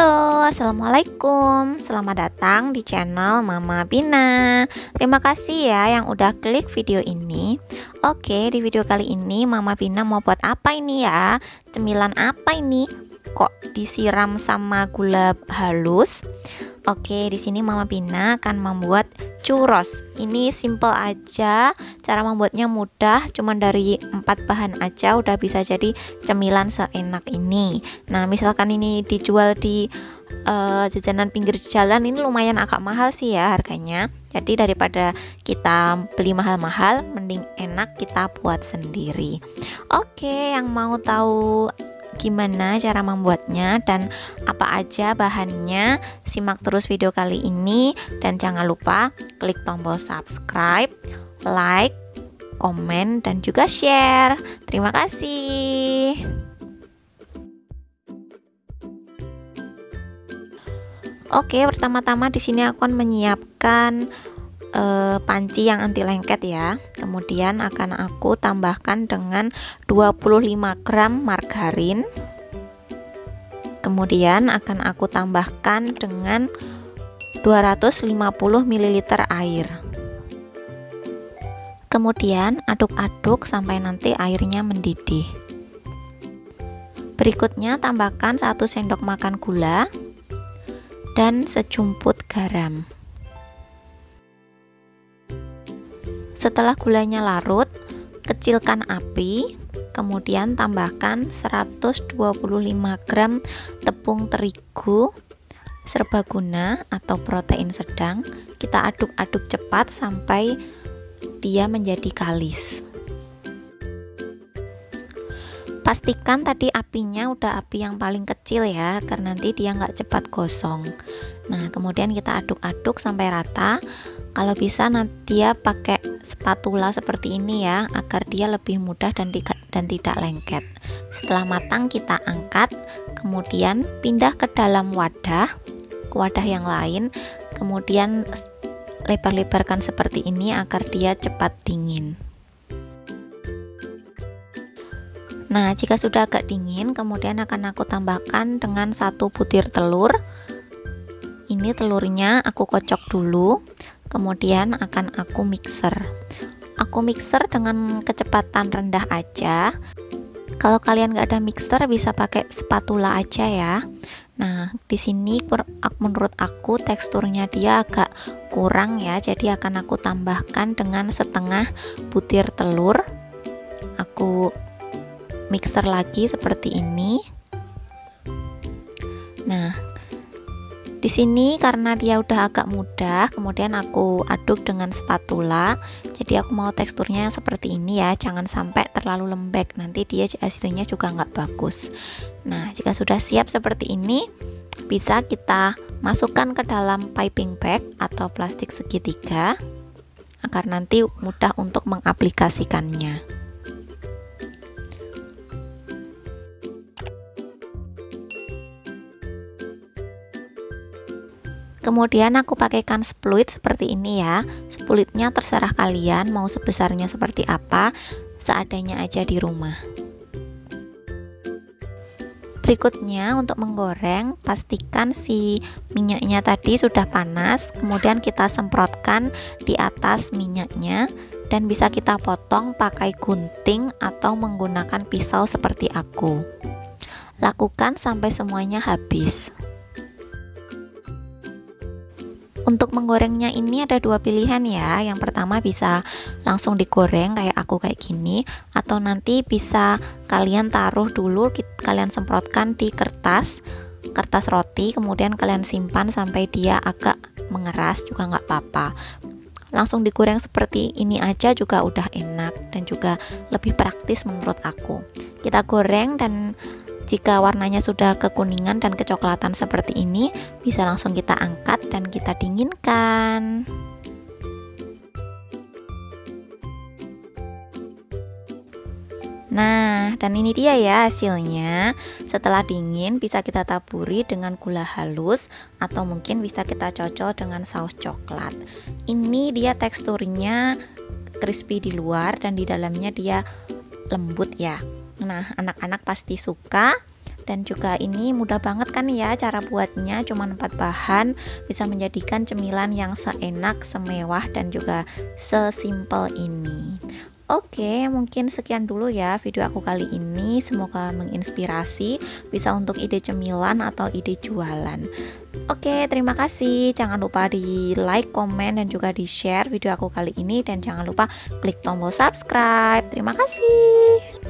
Halo, assalamualaikum. Selamat datang di channel Mama Pina. Terima kasih ya yang udah klik video ini. Oke, di video kali ini Mama Pina mau buat apa ini ya? Cemilan apa ini? Kok disiram sama gula halus? Oke, di sini Mama Pina akan membuat churros. Ini simple aja, cara membuatnya mudah, cuman dari 4 bahan aja udah bisa jadi cemilan seenak ini. Nah, misalkan ini dijual di jajanan pinggir jalan, ini lumayan agak mahal sih ya harganya. Jadi daripada kita beli mahal-mahal, mending enak kita buat sendiri. Oke, yang mau tahu gimana cara membuatnya dan apa aja bahannya, simak terus video kali ini dan jangan lupa klik tombol subscribe, like, komen dan juga share. Terima kasih. Oke, pertama-tama di sini aku akan menyiapkan panci yang anti lengket ya. Kemudian akan aku tambahkan dengan 25 gram margarin. Kemudian akan aku tambahkan dengan 250 ml air. Kemudian aduk-aduk sampai nanti airnya mendidih. Berikutnya tambahkan 1 sendok makan gula dan sejumput garam. Setelah gulanya larut, kecilkan api, kemudian tambahkan 125 gram tepung terigu serbaguna atau protein sedang. Kita aduk-aduk cepat sampai dia menjadi kalis. Pastikan tadi apinya udah api yang paling kecil ya, karena nanti dia nggak cepat gosong. Nah, kemudian kita aduk-aduk sampai rata. Kalau bisa nanti dia pakai spatula seperti ini ya, agar dia lebih mudah dan tidak lengket. Setelah matang kita angkat, kemudian pindah ke dalam wadah, ke wadah yang lain, kemudian lebar-lebarkan seperti ini agar dia cepat dingin. Nah, jika sudah agak dingin, kemudian akan aku tambahkan dengan 1 butir telur. Ini telurnya aku kocok dulu, kemudian akan aku mixer. Aku mixer dengan kecepatan rendah aja. Kalau kalian nggak ada mixer, bisa pakai spatula aja ya. Nah, di sini menurut aku teksturnya dia agak kurang ya, jadi akan aku tambahkan dengan setengah butir telur. Aku mixer lagi seperti ini. Nah, di sini karena dia udah agak mudah, kemudian aku aduk dengan spatula. Jadi aku mau teksturnya seperti ini ya, jangan sampai terlalu lembek, nanti dia hasilnya juga nggak bagus. Nah, jika sudah siap seperti ini, bisa kita masukkan ke dalam piping bag atau plastik segitiga agar nanti mudah untuk mengaplikasikannya. Kemudian aku pakaikan spuit seperti ini ya. Spuitnya terserah kalian mau sebesarnya seperti apa, seadanya aja di rumah. Berikutnya untuk menggoreng, pastikan si minyaknya tadi sudah panas, kemudian kita semprotkan di atas minyaknya dan bisa kita potong pakai gunting atau menggunakan pisau seperti aku. Lakukan sampai semuanya habis. Untuk menggorengnya ini ada 2 pilihan ya. Yang pertama bisa langsung digoreng kayak aku kayak gini, atau nanti bisa kalian taruh dulu, kalian semprotkan di kertas roti, kemudian kalian simpan sampai dia agak mengeras juga nggak apa-apa. Langsung digoreng seperti ini aja juga udah enak dan juga lebih praktis menurut aku. Kita goreng dan jika warnanya sudah kekuningan dan kecoklatan seperti ini, bisa langsung kita angkat dan kita dinginkan. Nah, dan ini dia ya hasilnya. Setelah dingin bisa kita taburi dengan gula halus atau mungkin bisa kita cocol dengan saus coklat. Ini dia teksturnya crispy di luar dan di dalamnya dia lembut ya. Nah, anak-anak pasti suka Dan juga ini mudah banget kan ya cara buatnya, cuma 4 bahan bisa menjadikan cemilan yang seenak, semewah dan juga sesimpel ini. Oke, mungkin sekian dulu ya video aku kali ini. Semoga menginspirasi, bisa untuk ide cemilan atau ide jualan. Oke, terima kasih. Jangan lupa di like, komen, dan juga di share video aku kali ini. Dan jangan lupa klik tombol subscribe. Terima kasih.